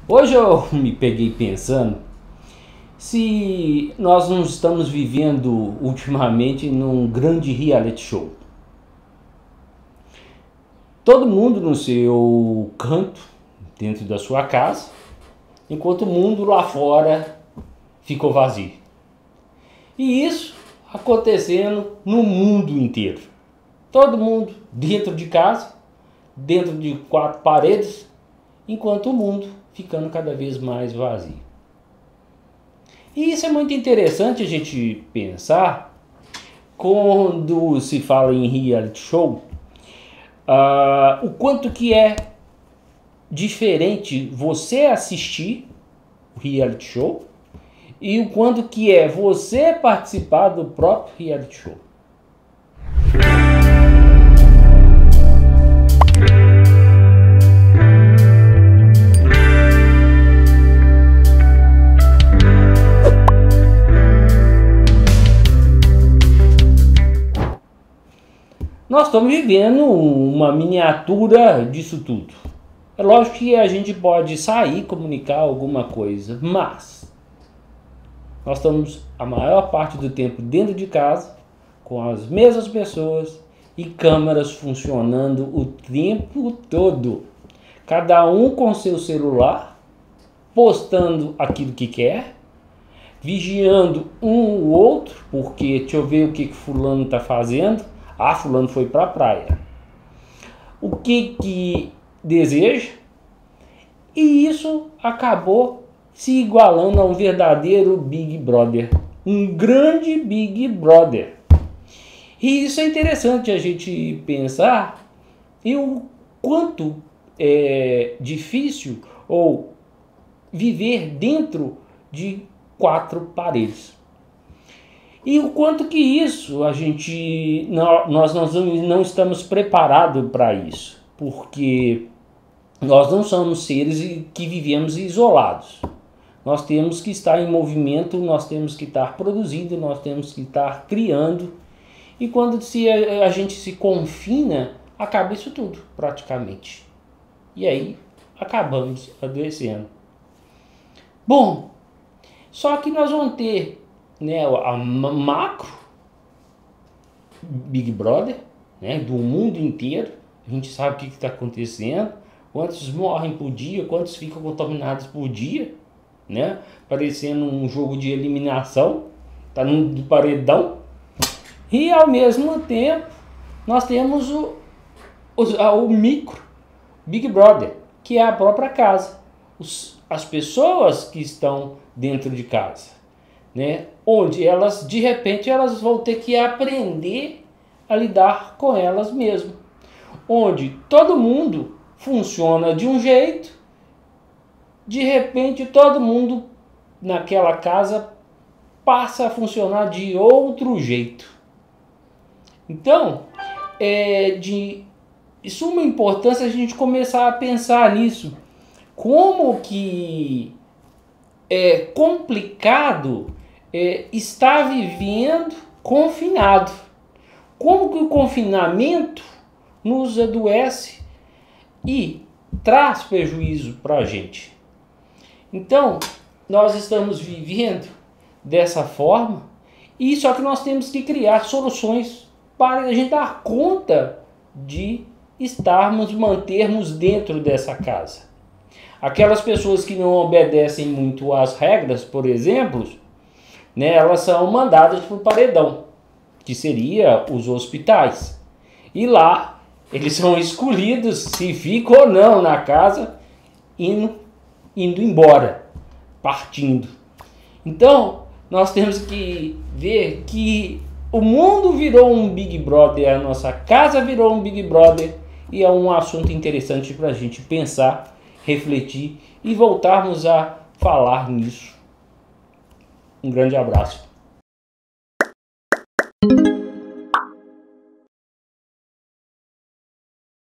Hoje eu me peguei pensando se nós não estamos vivendo ultimamente num grande reality show. Todo mundo no seu canto, dentro da sua casa, enquanto o mundo lá fora ficou vazio. E isso acontecendo no mundo inteiro. Todo mundo dentro de casa, dentro de quatro paredes, enquanto o mundo ficando cada vez mais vazio. E isso é muito interessante a gente pensar quando se fala em reality show, o quanto que é diferente você assistir o reality show e o quanto que é você participar do próprio reality show. Nós estamos vivendo uma miniatura disso tudo. É lógico que a gente pode sair, comunicar alguma coisa, mas nós estamos a maior parte do tempo dentro de casa, com as mesmas pessoas e câmeras funcionando o tempo todo. Cada um com seu celular, postando aquilo que quer, vigiando um ou outro, porque deixa eu ver o que fulano está fazendo. Fulano foi para a praia. O que deseja? E isso acabou se igualando a um verdadeiro Big Brother. Um grande Big Brother. E isso é interessante a gente pensar e o quanto é difícil ou viver dentro de quatro paredes. E o quanto que isso nós não estamos preparados para isso, porque nós não somos seres que vivemos isolados. Nós temos que estar em movimento, nós temos que estar produzindo, nós temos que estar criando. E quando a gente se confina, acaba isso tudo, praticamente. E aí, acabamos adoecendo. Bom, só que nós vamos ter a macro Big Brother, do mundo inteiro. A gente sabe o que está acontecendo, quantos morrem por dia, quantos ficam contaminados por dia, parecendo um jogo de eliminação, tá no paredão. E ao mesmo tempo nós temos o micro Big Brother, que é a própria casa, as pessoas que estão dentro de casa, onde elas de repente elas vão ter que aprender a lidar com elas mesmas, onde todo mundo funciona de um jeito, de repente todo mundo naquela casa passa a funcionar de outro jeito. Então é de suma importância a gente começar a pensar nisso, como que é complicado estar vivendo confinado. Como que o confinamento nos adoece e traz prejuízo para a gente. Então, nós estamos vivendo dessa forma, e só que nós temos que criar soluções para a gente dar conta de mantermos dentro dessa casa. Aquelas pessoas que não obedecem muito às regras, por exemplo, elas são mandadas para o paredão, que seria os hospitais. E lá eles são escolhidos se ficam ou não na casa, indo embora, partindo. Então, nós temos que ver que o mundo virou um Big Brother, a nossa casa virou um Big Brother, e é um assunto interessante para a gente pensar, refletir e voltarmos a falar nisso. Um grande abraço.